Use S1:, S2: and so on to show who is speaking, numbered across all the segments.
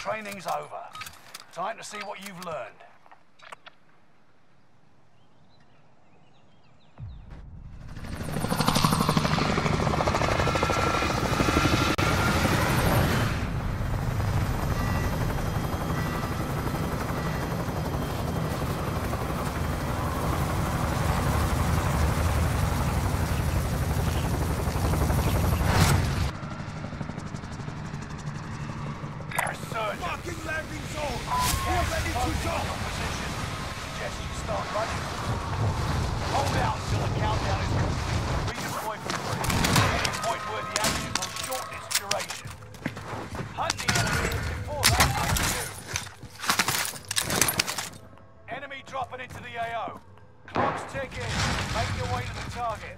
S1: Training's over. Time to see what you've learned.
S2: Fucking landing zone! We're ready to jump!
S1: Position. Suggest you start running. Hold out until the countdown is complete. Redeploy for free. Any point worthy action will shorten its duration. Hunt the enemy before that hunts you. Enemy dropping into the AO. Clock's ticking. Make your way to the target.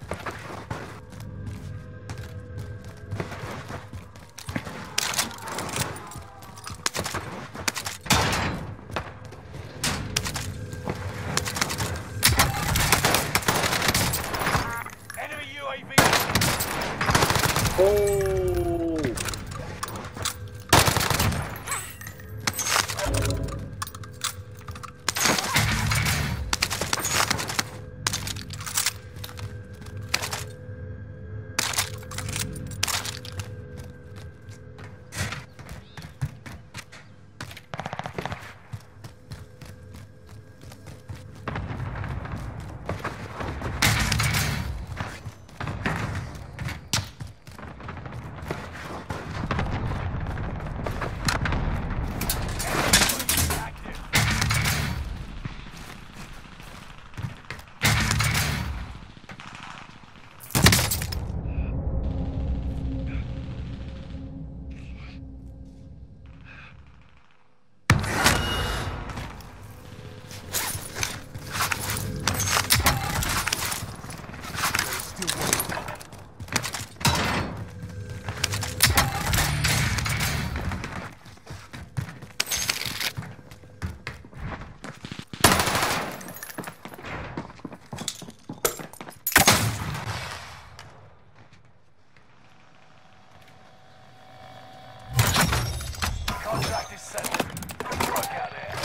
S1: Contract is set. Good work out there.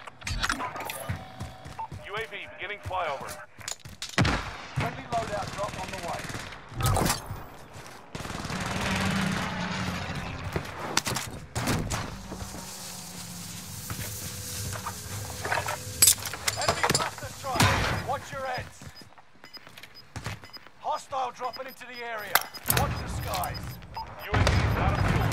S3: UAV beginning flyover.
S1: Friendly loadout drop on the way. Enemy cluster strike. Watch your heads. Hostile dropping into the area. Watch the skies.
S3: UAV is out of fuel.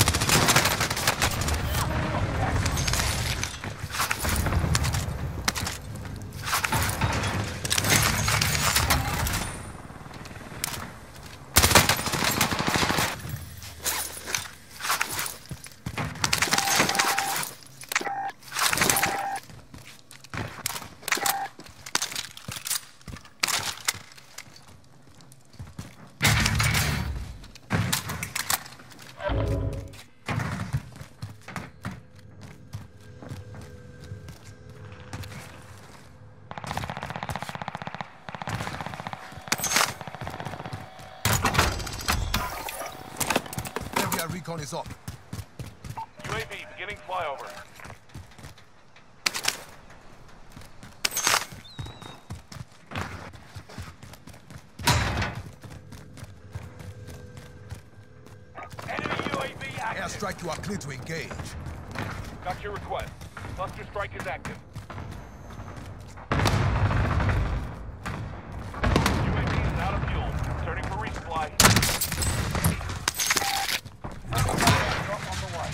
S2: Recon is up.
S3: UAV beginning flyover.
S1: Enemy UAV active.
S2: Airstrike, you are clear to engage.
S3: Got your request. Cluster strike is active. UAV is out of fuel. Turning for resupply.
S1: Drop on the way.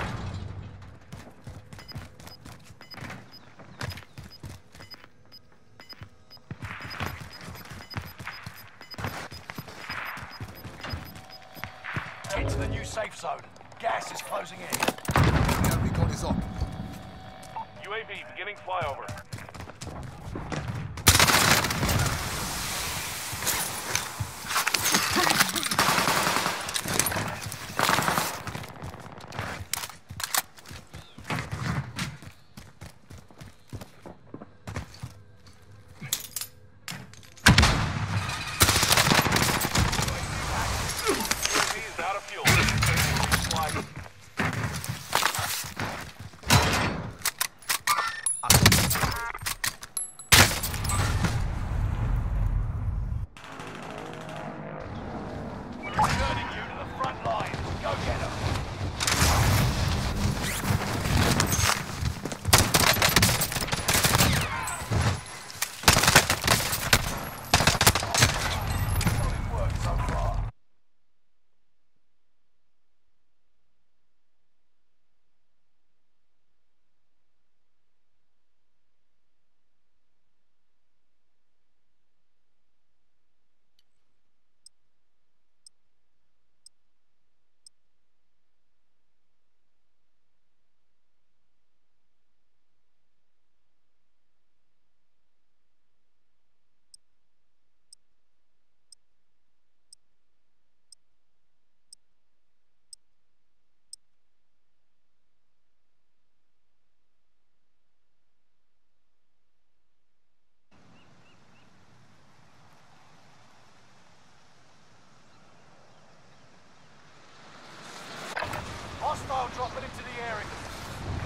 S1: Get to the new safe zone. Gas is closing in.
S2: Air recon is up.
S3: UAV beginning flyover. UAV is out of fuel. Resupply.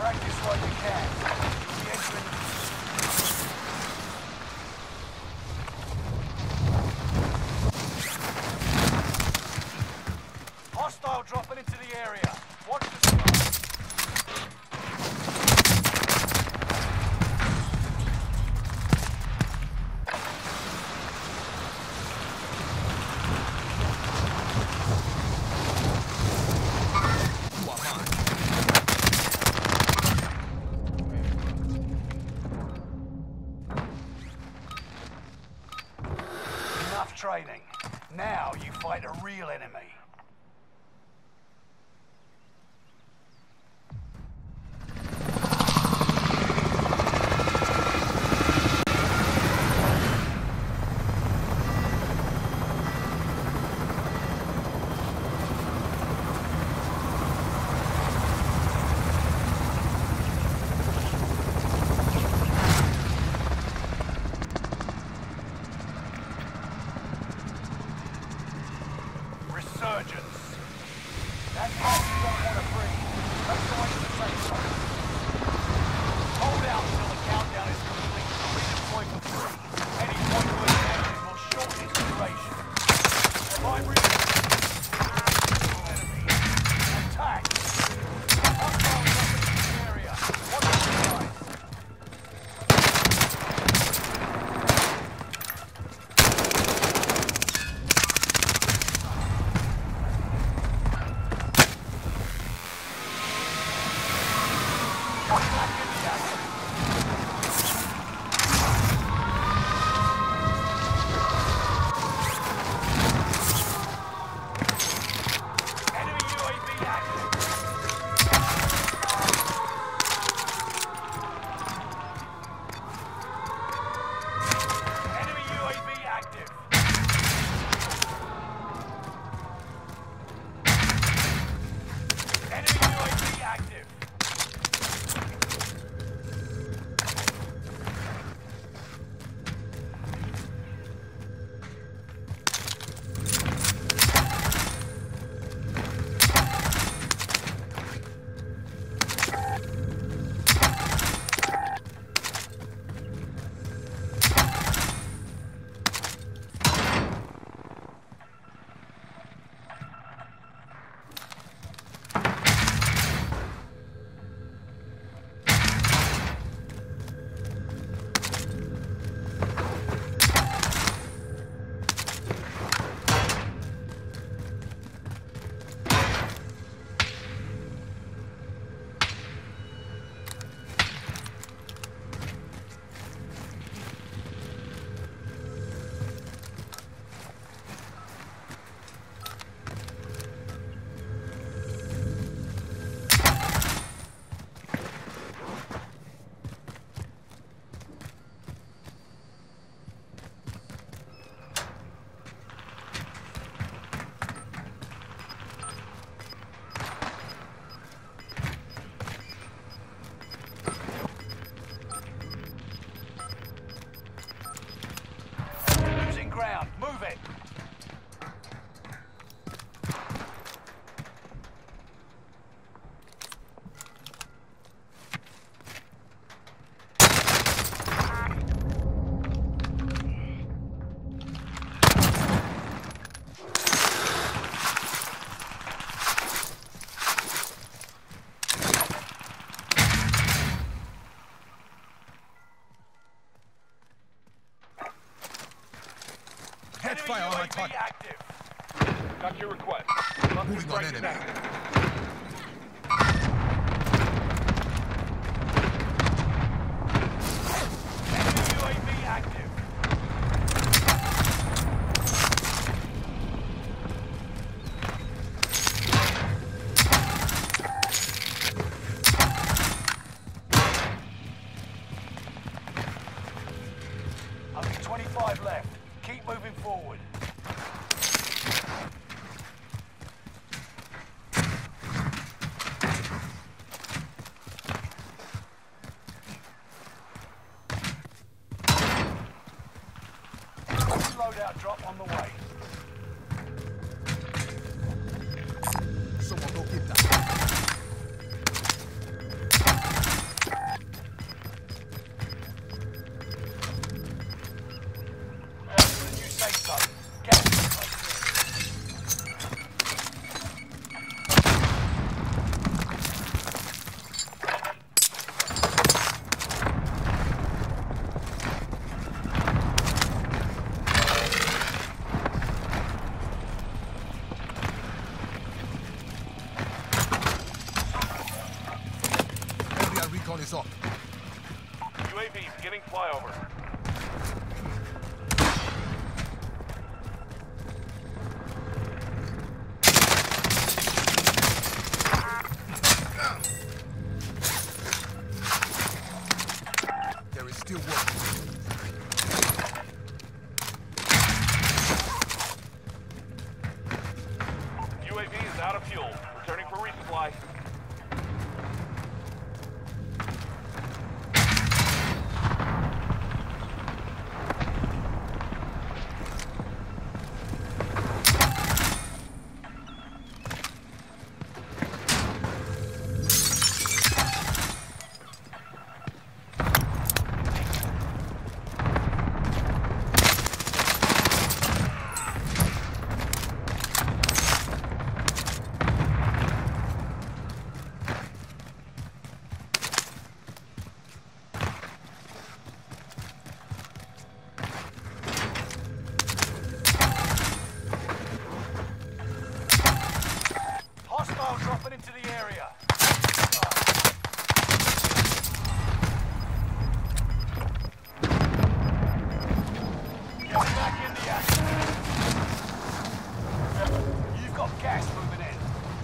S1: Practice while you can. You'll be entering hostile dropping into the area. Watch the smoke. Enough training. Now you fight a real enemy. Resurgence. That's how you don't want to breathe. Make your way to the safe zone. Hold out until the countdown is complete. Redeploy for free. Any point where the action will shorten its duration. By enemy. Attack. Hostile dropping into the area. Watch the skies. Move it!
S2: Fire on my target.
S3: Got your request.
S2: Moving on enemy.
S1: UAV active. Only 25 left. Keep moving forward. Loadout drop on the way.
S2: Someone go get that. recon is up.
S3: UAV beginning flyover.
S2: There is still work.
S3: UAV is out of fuel. Returning for resupply.
S1: Hostile dropping into the area. Get back in the action. You've got gas moving in.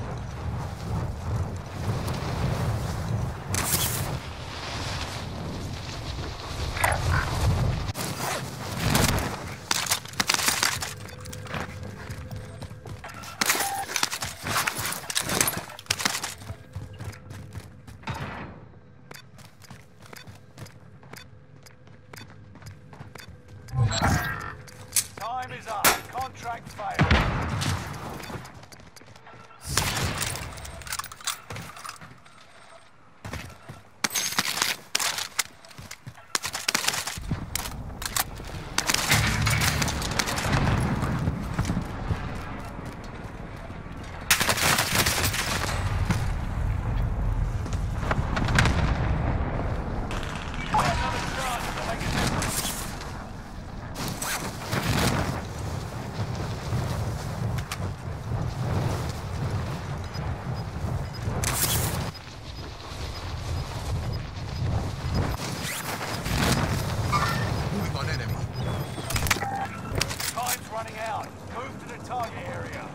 S1: Time is up. Contract failed. Another chance to make a difference.
S2: Moving on enemy.
S1: Time's running out. Move to the target area.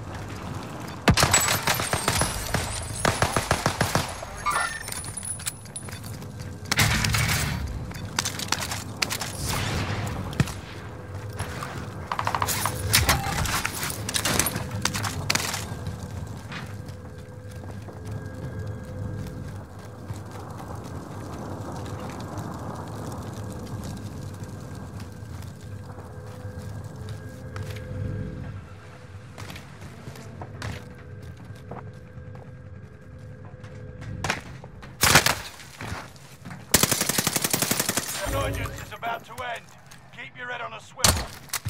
S1: Resurgence is about to end. Keep your head on a swivel.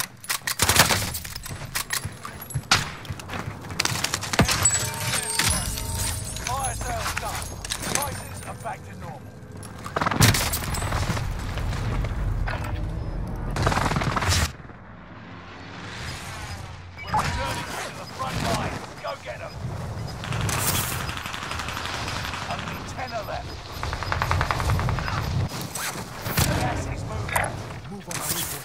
S1: Fire sales done. Prices are back to normal. We're returning to the front line. Go get them. Only 10 are left. Gas is moving.
S2: Move on my report.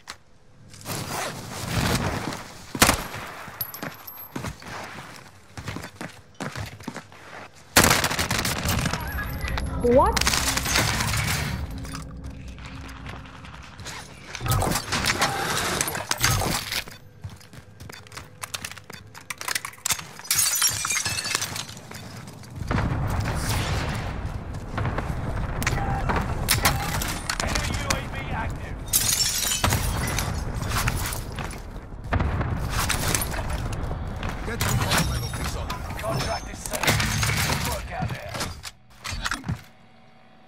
S4: What?
S1: Enemy UAV active.
S2: Get to my location.
S1: Contract is set. Good work out there.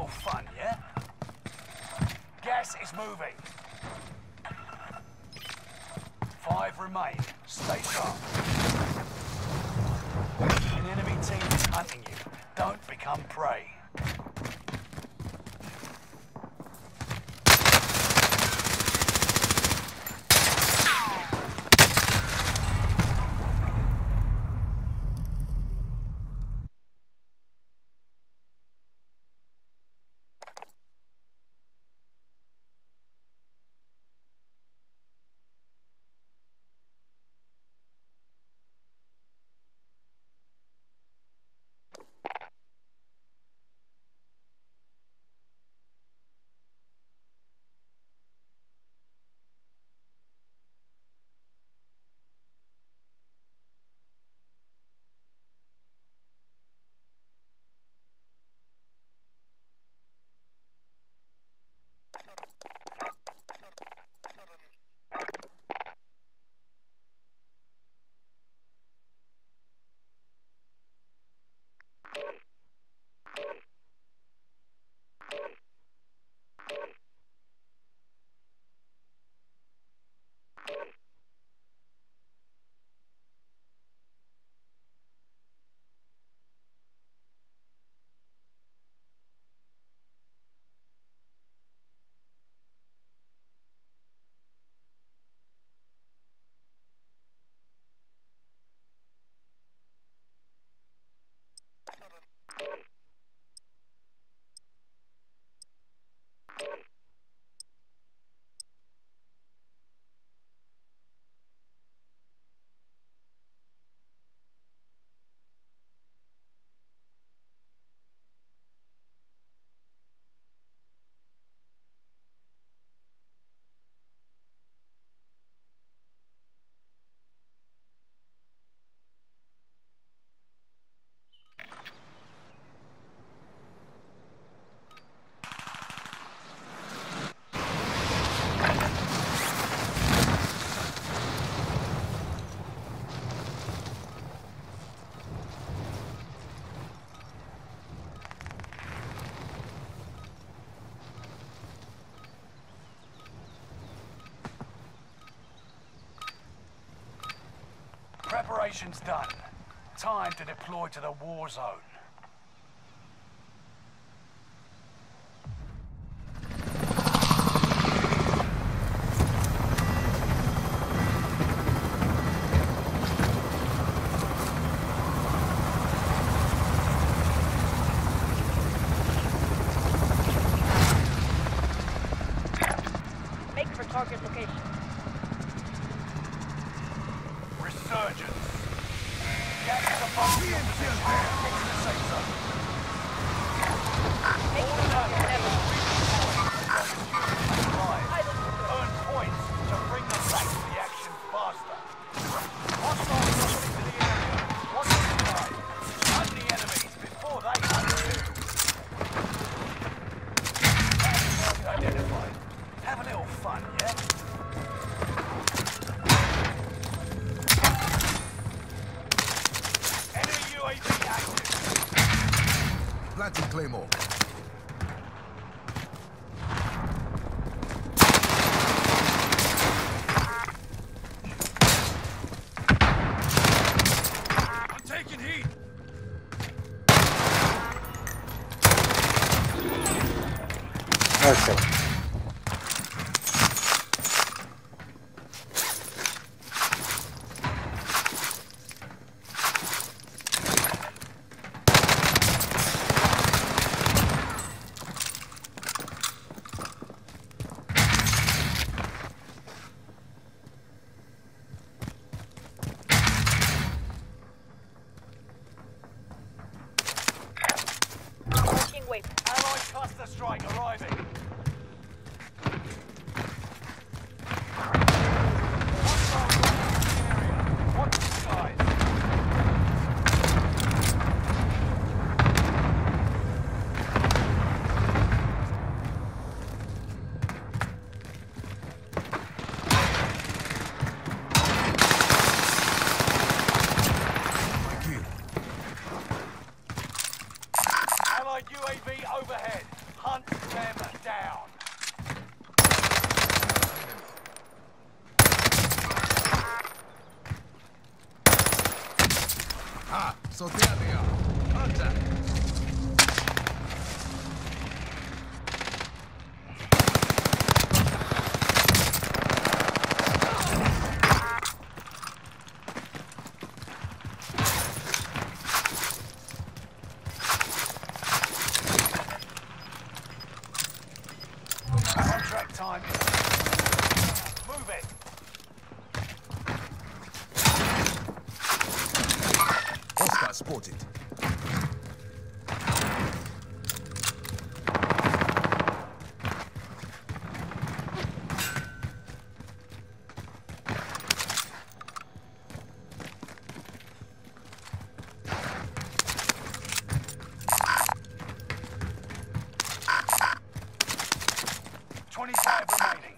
S1: little fun, yeah? Gas is moving. 5 remain. Stay sharp. An enemy team is hunting you. Don't become prey. Preparation's done. Time to deploy to the war zone.
S4: Make for target location.
S1: Resurgence. Gas is above the position. Get to the safe zone.
S4: Make for target level.
S1: Earn points to bring them back to the action faster. Hostiles dropping into the area. Watch the sky. Hunt the enemies before they hunt you. Target identified. Have a little fun, yeah? Enemy UAV active.
S2: Planting Claymore. I'm taking heat.
S5: Okay.
S4: Working wait.
S1: Allied cluster strike arriving. Hostile dropping into the area. Watch the skies.
S2: My kill.
S1: Allied UAV overhead. time. Move it.
S2: Hostile spotted.
S1: Remaining.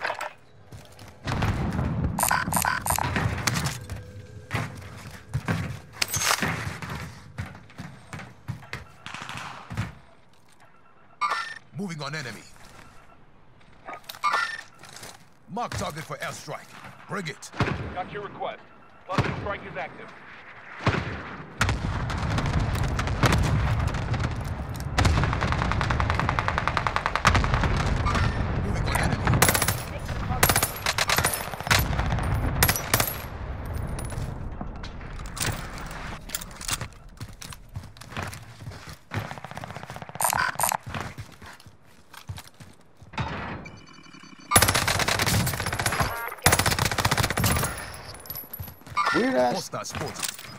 S2: Moving on enemy. Mark target for airstrike. Bring it.
S3: Got your request. Cluster strike is active.
S2: Moving on enemy.
S4: Make for target.
S5: Weird ass.
S2: Hostile spotted.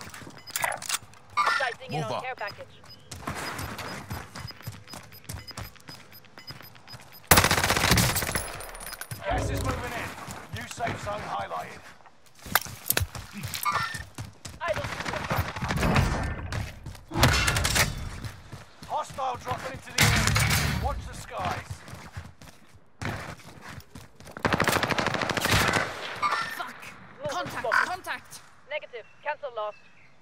S4: Sizing in
S2: Move
S4: on
S2: up.
S4: care package.
S1: Gas is moving in. New safe zone highlighted.
S4: Idle.
S1: Hostile dropping into the area. Watch the skies.
S6: Fuck!
S4: Move
S6: Contact!
S4: spotted.
S6: Contact!
S4: Negative. Cancel lost.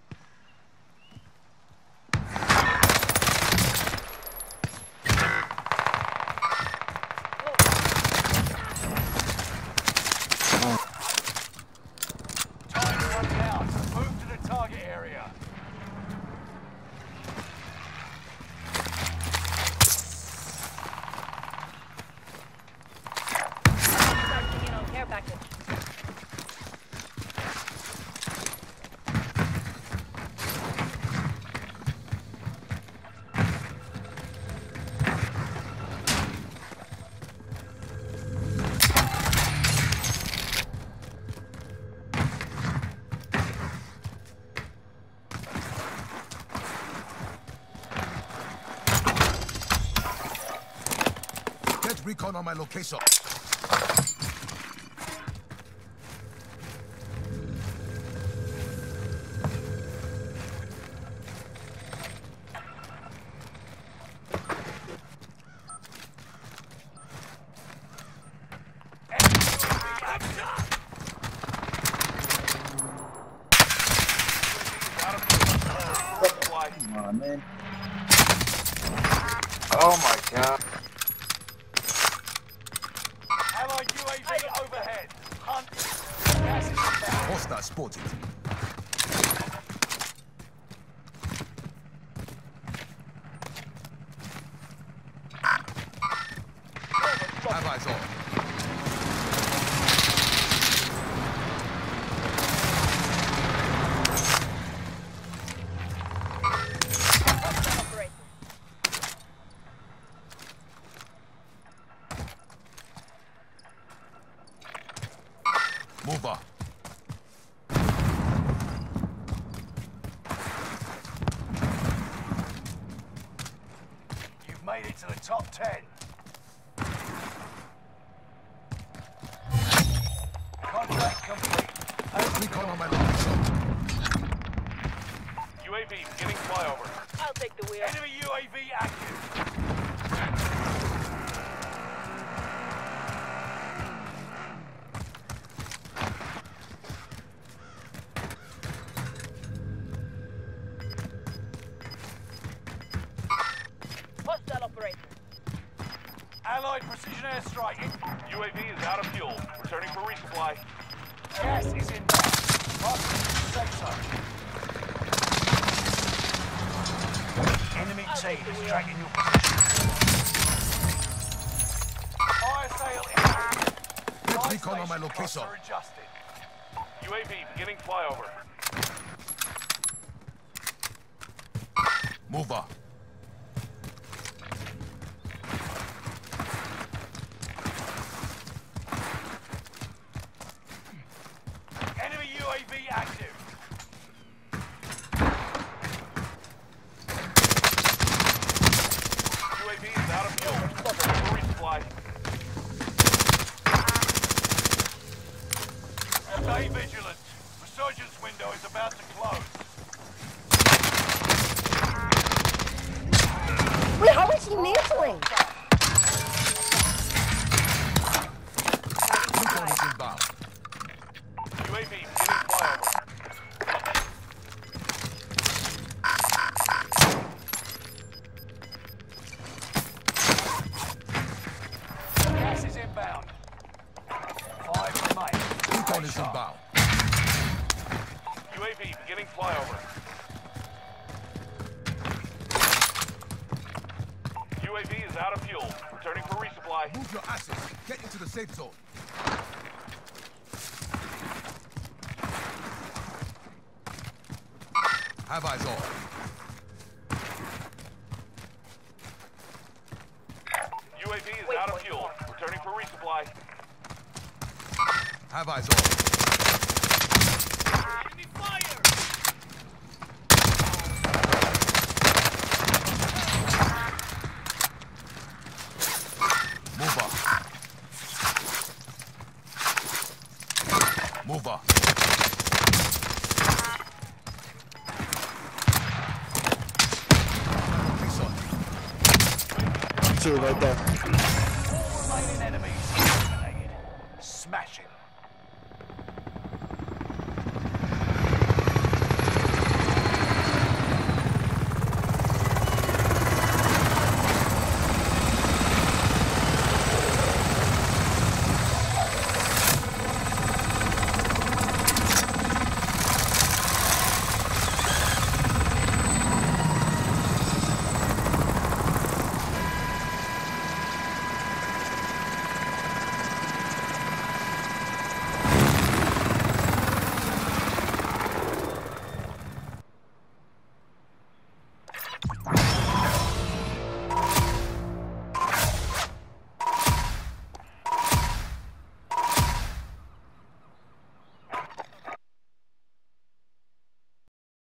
S1: Time running out. Move to the target area.
S4: Sizing in on care package.
S2: Get recon on my location.
S5: Come on, man. Oh my god.
S1: Allied UAV overhead. Hunt. Gas is inbound.
S2: Hostile spotted. Have eyes on.
S4: Operate.
S2: Move up.
S1: You've made it to the top 10. Contract complete.
S2: Recon on my location.
S3: UAV beginning flyover.
S4: I'll take the wheel.
S1: Enemy UAV active.
S4: Hostile operator.
S1: Allied precision airstrike.
S3: UAV is out of fuel. Returning for resupply.
S1: Gas is inbound. Marking the safe zone. Enemy
S4: I'll
S1: team
S4: take the
S1: is
S4: wheel.
S1: tracking your position. Fire sale in.
S2: Get
S1: Fire
S2: recon on my
S1: station
S2: location.
S1: cluster adjusted.
S3: UAV beginning flyover.
S2: Move up. Drone is inbound.
S3: UAV beginning flyover. UAV is out of fuel. Returning for resupply.
S2: Move your asses. Get into the safe zone. Have eyes on.
S3: UAV is out of fuel. Returning for resupply.
S2: Have eyes on.
S1: Enemy fire!
S2: Move up. Move up.
S5: Two right there.
S1: All remaining enemies